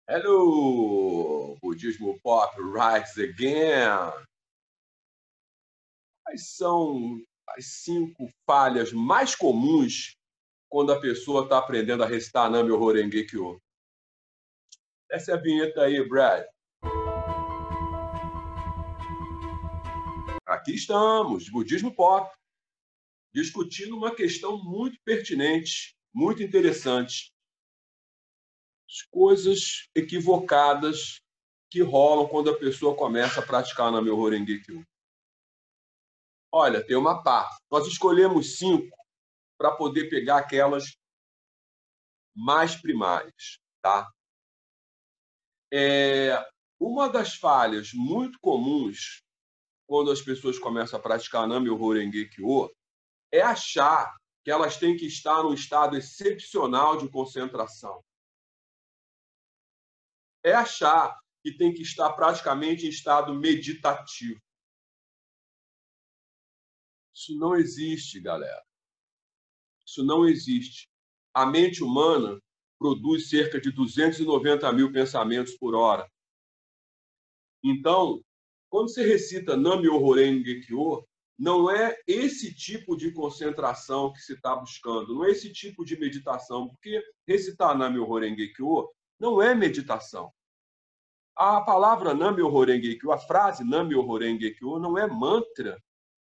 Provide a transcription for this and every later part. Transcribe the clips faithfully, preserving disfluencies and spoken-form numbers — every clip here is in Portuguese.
Hello, Budismo Pop Rise Again. Quais são as cinco falhas mais comuns quando a pessoa está aprendendo a recitar Nam-myoho Renge Kyo? Essa é a vinheta aí, Brad. Aqui estamos, Budismo Pop, discutindo uma questão muito pertinente, muito interessante. As coisas equivocadas que rolam quando a pessoa começa a praticar Nam-myoho Renge Kyo. Olha, tem uma parte. Nós escolhemos cinco para poder pegar aquelas mais primárias, tá? É, uma das falhas muito comuns quando as pessoas começam a praticar Nam-myoho Renge Kyo é achar que elas têm que estar num estado excepcional de concentração. É achar que tem que estar praticamente em estado meditativo. Isso não existe, galera. Isso não existe. A mente humana produz cerca de duzentos e noventa mil pensamentos por hora. Então, quando você recita Nam-myoho Renge Kyo, não é esse tipo de concentração que se está buscando, não é esse tipo de meditação, porque recitar Nam-myoho Renge Kyo não é meditação. A palavra Nam-myoho Renge Kyo, a frase Nam-myoho Renge Kyo não é mantra.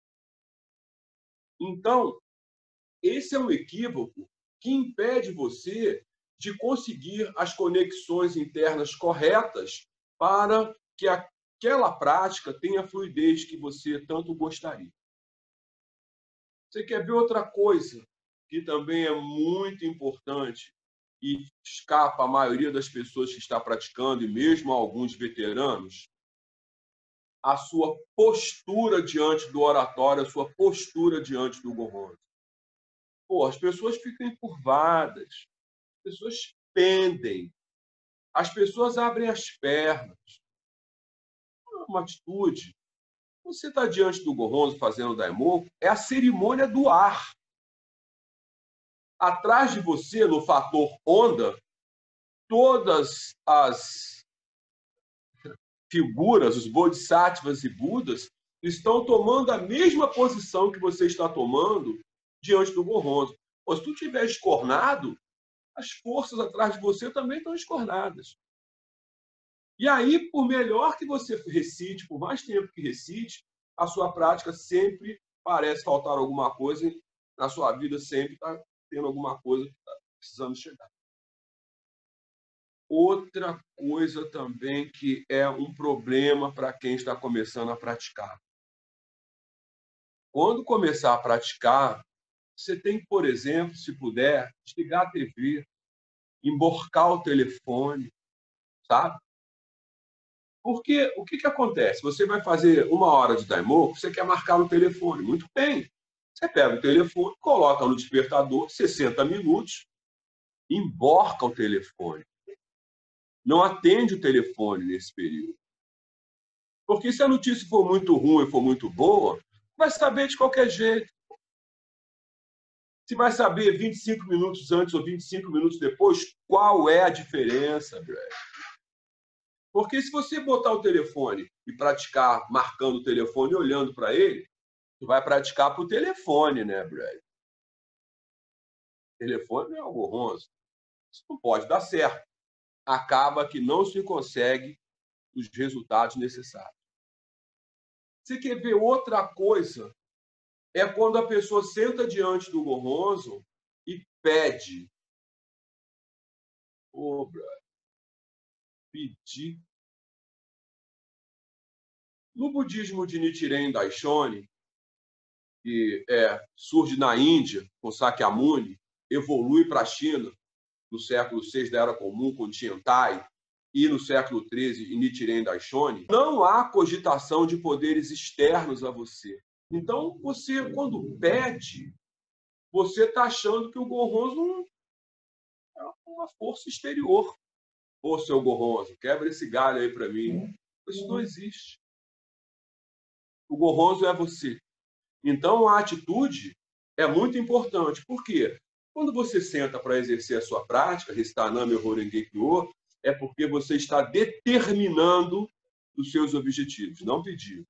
Então, esse é um equívoco que impede você de conseguir as conexões internas corretas para que aquela prática tenha a fluidez que você tanto gostaria. Você quer ver outra coisa que também é muito importante e escapa à maioria das pessoas que está praticando, e mesmo a alguns veteranos? A sua postura diante do oratório, a sua postura diante do Gohonzon. Pô, as pessoas ficam encurvadas, as pessoas pendem, as pessoas abrem as pernas. Não é uma atitude. Você está diante do Gohonzon fazendo Daimoku, é a cerimônia do ar. Atrás de você, no fator onda, todas as figuras, os bodhisattvas e budas, estão tomando a mesma posição que você está tomando diante do Gohonzon. Pô, se tu estiver escornado, as forças atrás de você também estão escornadas. E aí, por melhor que você recite, por mais tempo que recite, a sua prática sempre parece faltar alguma coisa, e na sua vida sempre está tendo alguma coisa que está precisando chegar. Outra coisa também que é um problema para quem está começando a praticar. Quando começar a praticar, você tem que, por exemplo, se puder, desligar a T V, emborcar o telefone, sabe? Porque o que, que acontece? Você vai fazer uma hora de Daimoku, você quer marcar no telefone. Muito bem. Você pega o telefone, coloca no despertador, sessenta minutos, emborca o telefone. Não atende o telefone nesse período. Porque se a notícia for muito ruim, for muito boa, vai saber de qualquer jeito. Se vai saber vinte e cinco minutos antes ou vinte e cinco minutos depois, qual é a diferença, Brad? Porque se você botar o telefone e praticar marcando o telefone e olhando para ele, tu vai praticar para o telefone, né, Brad? O telefone não é o Gohonzon. Isso não pode dar certo. Acaba que não se consegue os resultados necessários. Você quer ver outra coisa? É quando a pessoa senta diante do Gohonzon e pede. Ô, oh, Brad, pedir. No budismo de Nichiren Daishonin, que é, surge na Índia, com Sakyamuni, evolui para a China, no século seis da Era Comum, com Tiantai, e no século treze, em Nichiren Daishonin, não há cogitação de poderes externos a você. Então, você, quando pede, você está achando que o Gohonzon é uma força exterior. Ô, seu Gohonzon, quebra esse galho aí para mim. Isso não existe. O Gohonzon é você. Então, a atitude é muito importante. Por quê? Quando você senta para exercer a sua prática, recitar Nam-myoho Renge Kyo, é porque você está determinando os seus objetivos, não pedindo.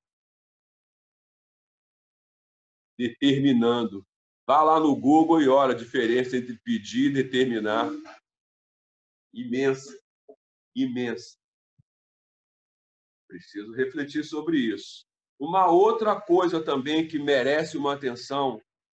Determinando. Vá lá no Google e olha a diferença entre pedir e determinar. Imensa. Imensa. Preciso refletir sobre isso. Uma outra coisa também que merece uma atenção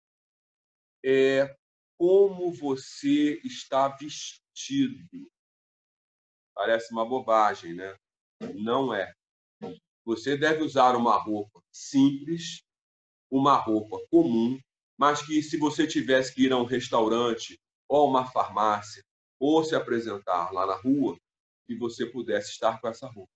é como você está vestido. Parece uma bobagem, né? Não é. Você deve usar uma roupa simples, uma roupa comum, mas que se você tivesse que ir a um restaurante ou uma farmácia ou se apresentar lá na rua, que você pudesse estar com essa roupa.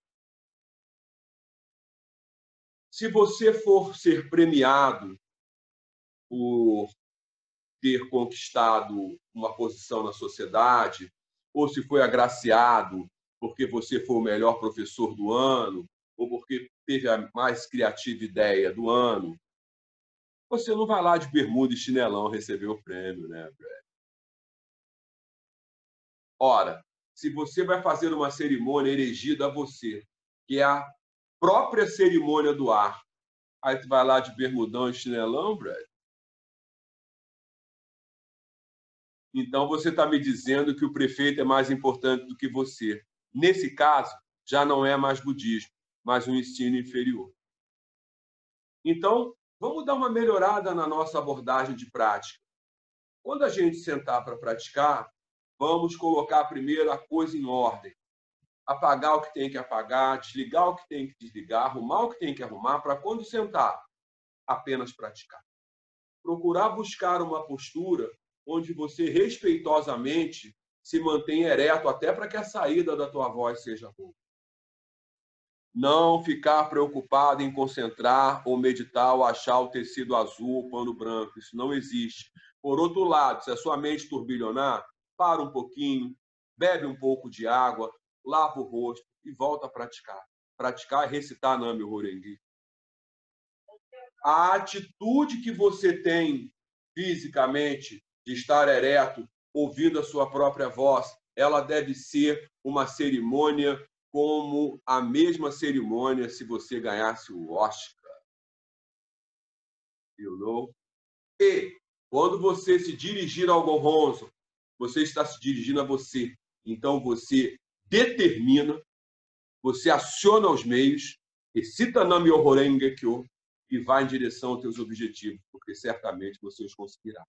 Se você for ser premiado por ter conquistado uma posição na sociedade, ou se foi agraciado porque você foi o melhor professor do ano, ou porque teve a mais criativa ideia do ano, você não vai lá de bermuda e chinelão receber o prêmio, né, Brad? Ora, se você vai fazer uma cerimônia erigida a você, que é a própria cerimônia do ar, aí tu vai lá de bermudão e chinelão, Brad? Então, você está me dizendo que o prefeito é mais importante do que você. Nesse caso, já não é mais budismo, mas um ensino inferior. Então, vamos dar uma melhorada na nossa abordagem de prática. Quando a gente sentar para praticar, vamos colocar primeiro a coisa em ordem. Apagar o que tem que apagar, desligar o que tem que desligar, arrumar o que tem que arrumar, para quando sentar, apenas praticar. Procurar buscar uma postura onde você respeitosamente se mantém ereto, até para que a saída da tua voz seja boa. Não ficar preocupado em concentrar ou meditar ou achar o tecido azul ou pano branco. Isso não existe. Por outro lado, se a sua mente turbilhonar, para um pouquinho, bebe um pouco de água, lava o rosto e volta a praticar. Praticar é recitar Namyo Horengui. A atitude que você tem fisicamente de estar ereto, ouvindo a sua própria voz, ela deve ser uma cerimônia como a mesma cerimônia se você ganhasse o Oscar. You know? E quando você se dirigir ao Gohonzo, você está se dirigindo a você. Então você determina, você aciona os meios, recita Namyo Horenge Kyo e vai em direção aos teus objetivos, porque certamente você os conseguirá.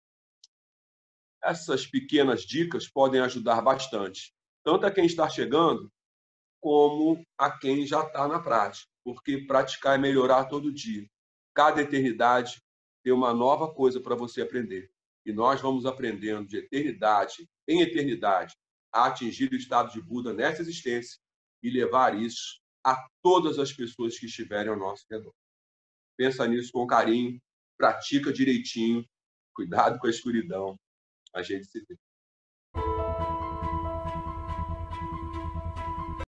Essas pequenas dicas podem ajudar bastante, tanto a quem está chegando, como a quem já está na prática, porque praticar é melhorar todo dia. Cada eternidade tem uma nova coisa para você aprender. E nós vamos aprendendo de eternidade em eternidade a atingir o estado de Buda nessa existência e levar isso a todas as pessoas que estiverem ao nosso redor. Pensa nisso com carinho, pratica direitinho, cuidado com a escuridão. A gente se vê.